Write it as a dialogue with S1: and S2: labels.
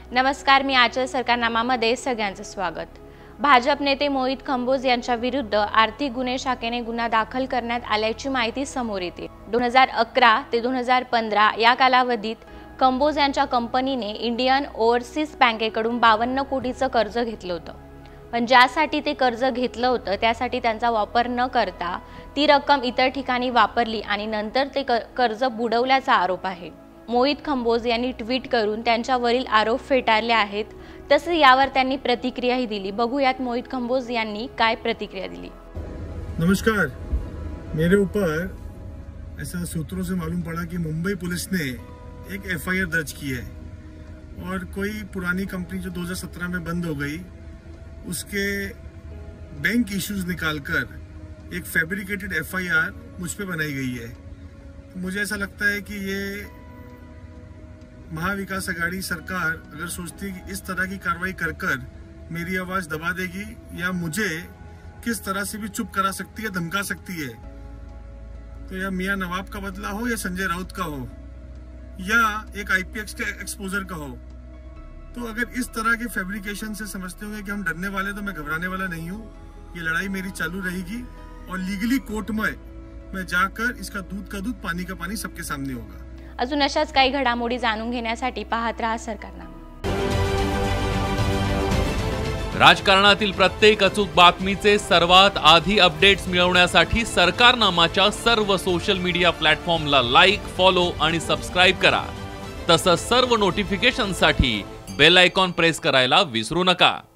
S1: नमस्कार, मी आचल सरकारनामामध्ये सगळ्यांचं स्वागत। भाजप नेते मोहित कंबोज यांच्या विरुद्ध आर्थिक गुन्हे शाखेने गुन्हा दाखल करण्यात आल्याची माहिती समोर येते। 2011 ते 2015 या कालावधीत कंबोज यांच्या कंपनीने इंडियन ओव्हरसीज बँकेकडून 52 कोटीचं कर्ज घेतलं होतं। पण ज्यासाठी ते कर्ज घेतलं होतं त्यासाठी त्यांचा वापर न करता ती रक्कम इतर ठिकाणी वापरली आणि नंतर ते कर्ज बुडवल्याचा आरोप आहे। मोहित कंबोज यांनी ट्विट करून त्यांच्यावरील आरोप फेटाळले आहेत। तसेच यावर त्यांनी प्रतिक्रियाही दिली। बघूयात मोहित कंबोज यांनी काय प्रतिक्रिया दिली।
S2: नमस्कार, मेरे ऊपर ऐसा सूत्रों से मालूम पड़ा कि मुंबई पुलिस ने एक एफआईआर दर्ज की है और कोई पुरानी कंपनी जो 2017 में बंद हो गई उसके बैंक इश्यूज निकालकर एक फैब्रिकेटेड एफआईआर मुझ पे बनाई गई है। तो मुझे ऐसा लगता है कि ये महाविकास आघाड़ी सरकार अगर सोचती है कि इस तरह की कार्रवाई कर कर मेरी आवाज दबा देगी या मुझे किस तरह से भी चुप करा सकती है, धमका सकती है, तो या मियां नवाब का बदला हो या संजय राउत का हो या एक आईपीएक्स के एक्सपोजर का हो, तो अगर इस तरह के फैब्रिकेशन से समझते होंगे कि हम डरने वाले, तो मैं घबराने वाला नहीं हूँ। ये लड़ाई मेरी चालू रहेगी और लीगली कोर्ट में मैं जाकर इसका दूध का दूध, पानी का पानी सबके सामने होगा।
S1: अजून अशाच काही घडामोडी जाणून घेण्यासाठी पाहत रहा सरकारनामा।
S3: राजकारणातील प्रत्येक अचूक बातमीचे सर्वात आधी अपडेट्स मिळवण्यासाठी सरकारनामाच्या सर्व सोशल मीडिया प्लॅटफॉर्मला लाईक, फॉलो आणि सबस्क्राइब करा। तसंच सर्व नोटिफिकेशनसाठी बेल आयकॉन प्रेस करायला विसरू नका।